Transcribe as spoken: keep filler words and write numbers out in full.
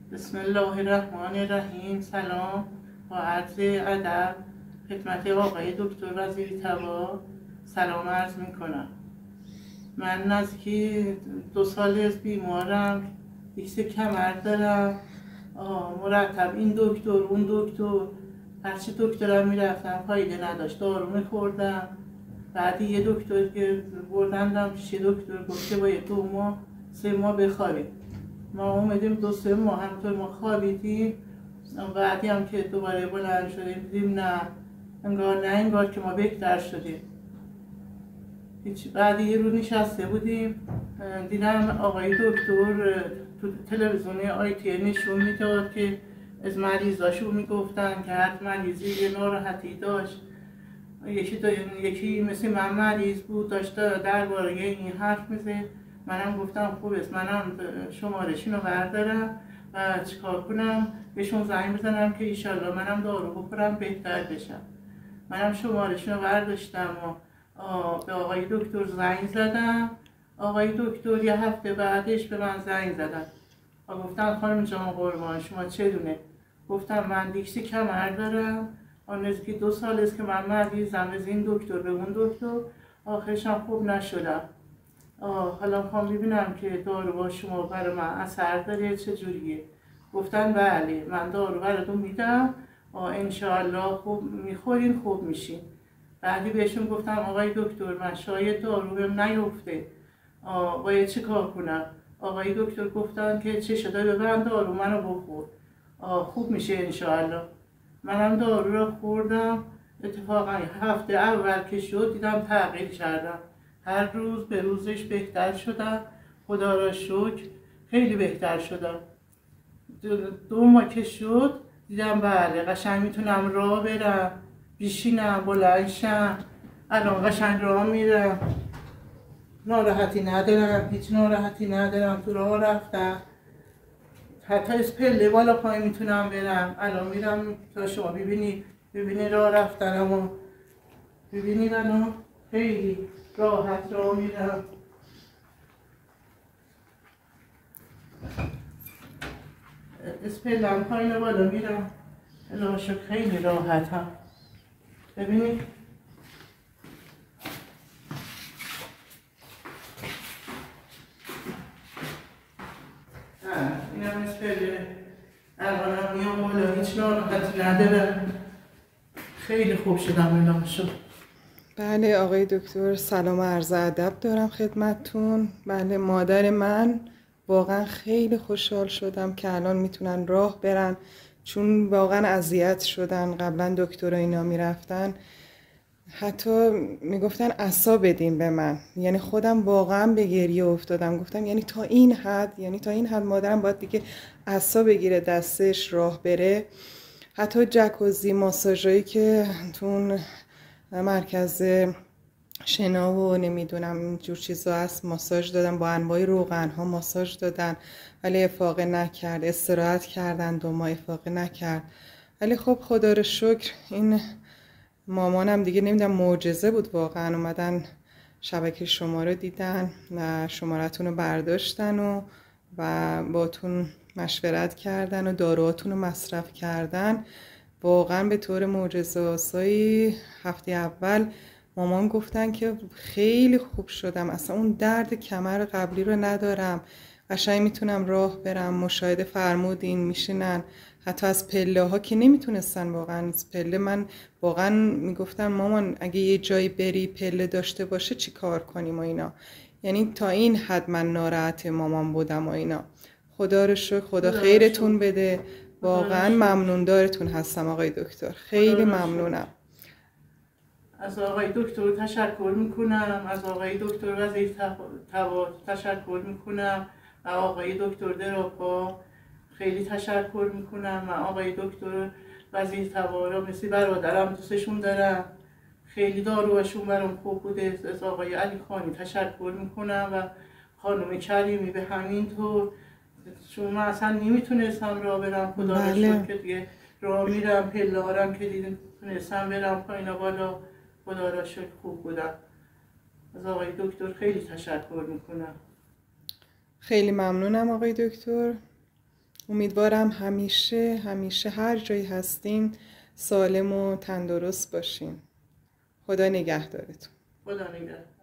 بسم الله الرحمن الرحیم. سلام و عرض ادب خدمت آقای دکتر وزیری تبا سلام عرض می کنم. من نزدیکی دو سال از بیمارم، ایکس کمر دارم. مرتب این دکتر اون دکتر، هرچی دکترم میرفتم فایده نداشت، دارو میخوردم. بعد یه دکتر که بردندم پیش دکتر گفت که باید دو ماه سه ماه بخوابید. ما اومدیم دو سه ماه همطور ما خوابیدیم. بعدی هم که دوباره بلند شدیم دیدیم نه انگار نه انگار که ما بهتر شدیم. هیچ. بعد یه رو نشسته بودیم دیدم آقای دکتر تو تلویزیون آی تی نشون میداد که از مریضاشو میگفتن که هر مریضی یه ناراحتی داشت. یکی یکی مثل من مریض بود داشت درباره این حرف میزد. منم گفتم خوب است، منم شمارشون رو بردارم و چیکار کنم بهشون زنگ بزنم که ایشالله منم دارو بخورم بهتر بشم. منم شمارشون رو برداشتم و به آقای دکتر زنگ زدم. آقای دکتر یه هفته بعدش به من زنگ زدن و گفتم خانم جان قربان شما چه دونه؟ گفتم من دیکس کمر دارم، آن نزدیکی دو سال است که من مریضم از این دکتر به اون دکتر، آخرشم خوب نشدم. حالا میخوام ببینم که دارو با شما برای من اثر داره چجوریه؟ گفتن بله من دارو براتون میدم انشاءالله خوب میخورین خوب میشین. بعدی بهشون گفتم آقای دکتر من شاید دارو بهم نیفته، باید چی کار کنم؟ آقای دکتر گفتن که چه شده ببرم دارو منو بخور خوب میشه انشاءالله. منم دارو رو خوردم. اتفاقا هفته اول که شد دیدم تغییر کردم، هر روز به روزش بهتر شدم، خدا را شکر خیلی بهتر شدم. دو, دو ماه که شد دیدم بله قشنگ میتونم راه برم، بشینم، بلند شم. الان قشنگ راه میرم، ناراحتی ندارم، هیچ ناراحتی ندارم. تو راه رفتم حتی از پله بالا پای میتونم برم. الان میرم تا شما ببینی ببینی راه رفتنم و ببینی الان خیلی راحت راه میرم. از پله پایین بالا میرم الاشو خیلی راحتم. ببینی اینم از پله الانم میام بالا هیچ ناراحتی ندارم، خیلی خوب شدم الاشو. بله آقای دکتر سلام و عرض ادب دارم خدمتتون. بله مادر من واقعا خیلی خوشحال شدم که الان میتونن راه برن، چون واقعا اذیت شدن. قبلا دکتر اینا میرفتن حتی میگفتن عصا بدین به من، یعنی خودم واقعا به گریه افتادم. گفتم یعنی تا این حد، یعنی تا این حد مادرم باید دیگه عصا بگیره دستش راه بره. حتی جکوزی ماساژایی که تون مرکز شنا و نمیدونم اینجور چیزا هست ماساژ دادن، با انواع روغن ها ماساژ دادن ولی افاقه نکرد. استراحت کردن دو ماه افاقه نکرد. ولی خب خدا رو شکر این مامانم دیگه نمیدونم معجزه بود واقعا. اومدن شبکه شما رو دیدن و شمارتون رو برداشتن و و باتون مشورت کردن و داروهاتون رو مصرف کردن. واقعا به طور معجزه‌آسایی هفته اول مامان گفتن که خیلی خوب شدم، اصلا اون درد کمر قبلی رو ندارم، قشنگ میتونم راه برم. مشاهده فرمودین میشینن حتی از پله ها که نمیتونستن واقعا از پله. من واقعا میگفتم مامان اگه یه جایی بری پله داشته باشه چی کار کنیم و اینا. یعنی تا این حد من ناراحت مامان بودم و اینا. خدا رو شکر، خدا خیرتون بده. واقعا ممنون دارتون هستم آقای دکتر، خیلی ممنونم. از آقای دکتر تشکر میکنم، از آقای دکتر وزیر تبا تشکر میکنم و آقای دکتر دراپا خیلی تشکر میکنم و آقای دکتر وزیر تبا را مثل برادرم دوستشون دارم، خیلی داروهاشون برام خوب بوده. از آقای علی خانی تشکر میکنم و خانم کریمی به همین طور، چون من اصلا نمیتونستم راه برم. خدا رو شکر که دیگه راه میرم، پله هارم که دیدم تونستم برم پایین بالا، خدا را شکر خوب بودم. از آقای دکتر خیلی تشکر میکنم. خیلی ممنونم آقای دکتر. امیدوارم همیشه همیشه هر جایی هستین سالم و تندرست باشین. خدا نگهدارتون. خدا نگهدار.